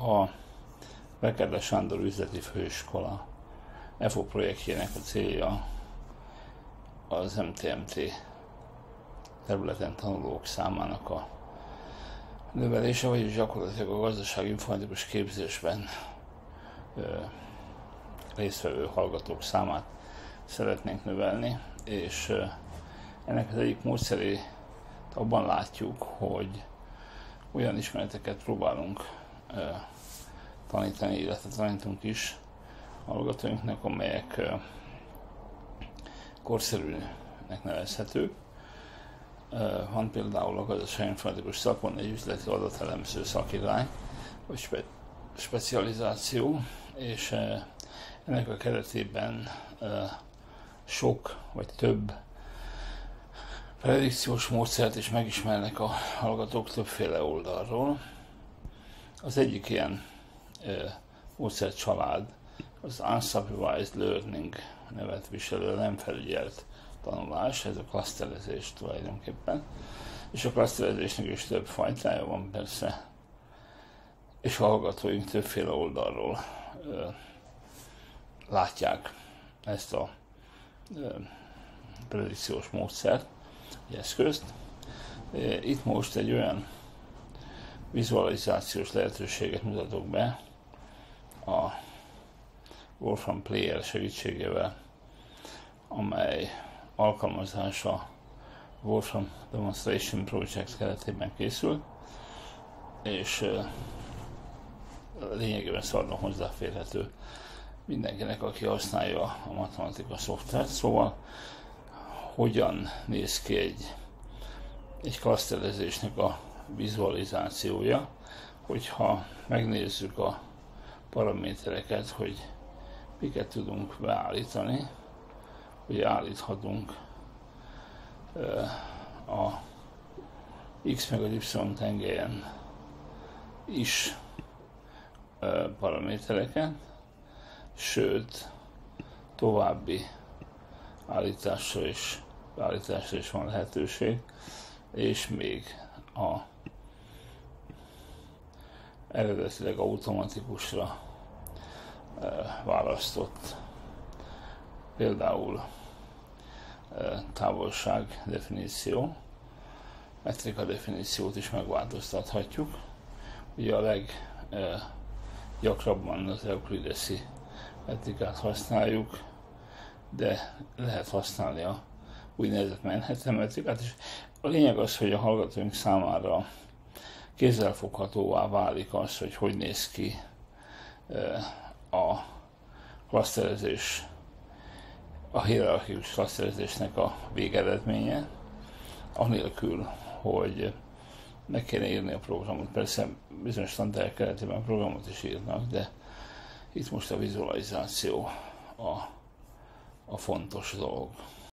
A Bekele Sándor üzleti főiskola EFO projektjének a célja az MTMT területen tanulók számának a növelése, vagyis gyakorlatilag a gazdasági informatikus képzésben résztvevő hallgatók számát szeretnénk növelni, és ennek az egyik módszerét abban látjuk, hogy olyan ismereteket próbálunk tanítani, illetve tanítunk is hallgatóinknak, amelyek korszerűnek nevezhetők. Van például a gazdasági informatikus szakon egy üzleti adatelemző szakirány, vagy specializáció, és ennek a keretében sok vagy több predikciós módszert is megismernek a hallgatók többféle oldalról. Az egyik ilyen módszercsalád az Unsupervised Learning nevet viselő nem felügyelt tanulás, ez a klaszterezés tulajdonképpen. És a klaszterezésnek is több fajtája van persze, és a hallgatóink többféle oldalról látják ezt a predikciós módszert, egy eszközt. Itt most egy olyan vizualizációs lehetőséget mutatok be a Wolfram Player segítségével, amely alkalmazása Wolfram Demonstration Project keretében készül, és lényegében szabadon hozzáférhető mindenkinek, aki használja a matematika szoftvert. Szóval hogyan néz ki egy klaszterezésnek a vizualizációja, hogyha megnézzük a paramétereket, hogy miket tudunk beállítani, hogy állíthatunk a X meg az Y tengelyen is paramétereket, sőt további állításra is van lehetőség, és még a eredetileg automatikusra választott, például távolság definíció, metrika definíciót is megváltoztathatjuk. Ugye a leggyakrabban az euklideszi metrikát használjuk, de lehet használni a úgynevezett Manhattan metrikát, és a lényeg az, hogy a hallgatóink számára kézzelfoghatóvá válik az, hogy néz ki a klaszterezés, a hierarchikus klaszterezésnek a végeredménye, anélkül, hogy meg kéne írni a programot. Persze bizonyos standardok keretében programot is írnak, de itt most a vizualizáció a fontos dolog.